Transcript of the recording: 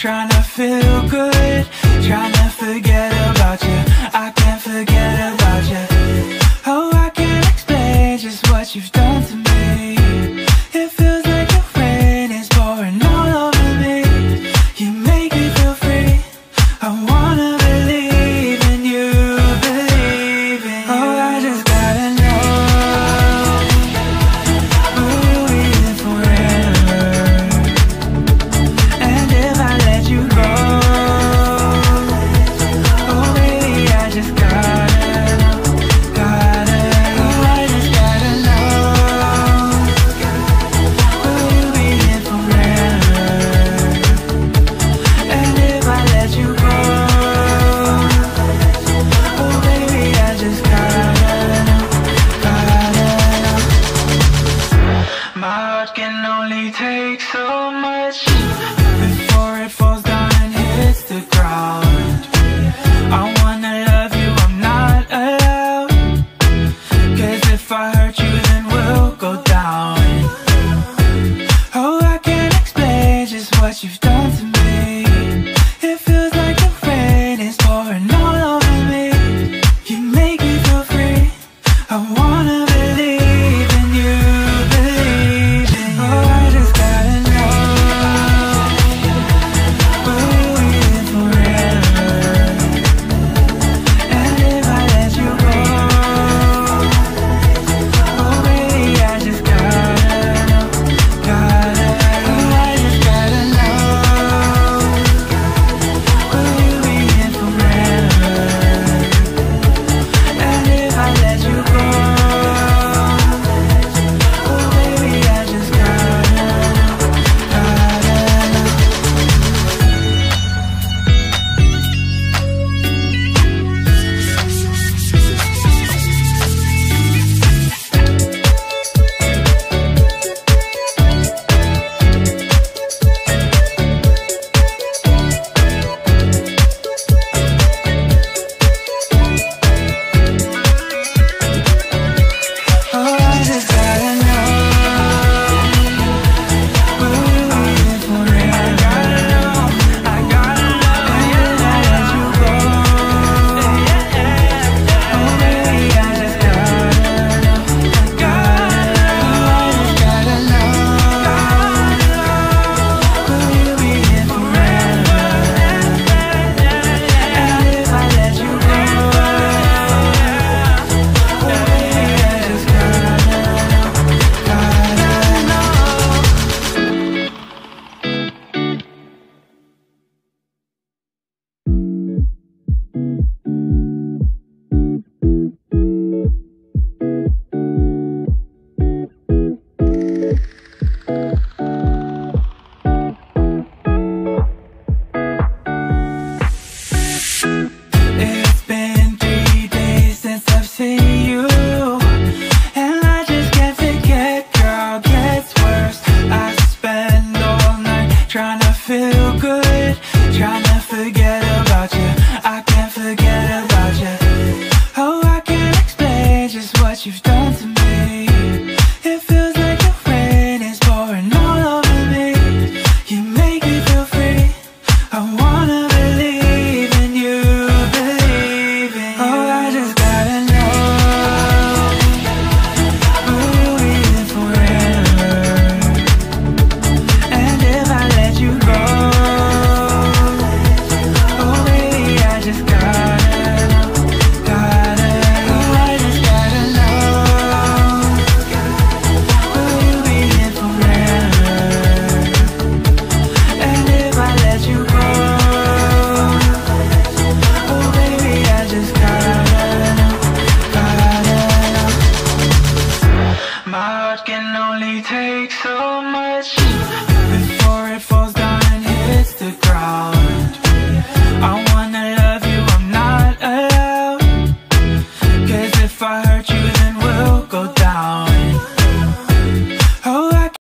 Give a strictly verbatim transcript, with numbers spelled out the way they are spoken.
trying to feel good, trying to forget about you. I can't forget about you. Oh, I can't explain just what you've done to me. It feels like the rain is pouring all over me. You make me feel free. I wanna believe in you, believe in you. Oh, I just gotta know, will you be here forever? And if I let you go, oh baby, I just gotta know, gotta know. Oh, I just gotta know, will you be here forever? And if I let you go, oh baby, I just gotta know, gotta know. My heart can only take so much before it falls down and hits the ground. I wanna love you, I'm not allowed, 'cause if I hurt you then we'll go down. Oh, I can't explain just what you've done to me. It feels like the rain is pouring all over me. You make me feel free. I wanna believe in you, believe in you. Oh, I just gotta know, will you be here forever? And if I let you go, oh baby, I just gotta know, gotta know. Oh, I just gotta know, will you be here forever? And if I let you go, oh baby, I just gotta know, gotta know. Oh, I just gotta know, will you be here forever? I gotta know, I gotta know. And if I let you go, oh baby, I just gotta know, gotta know. I just gotta know, will you be here forever? And if I let you go, oh baby, I just gotta know, gotta know. It's been three days since I've seen you, and I just can't forget, girl, gets worse. I spend all night trying to feel good, trying to forget about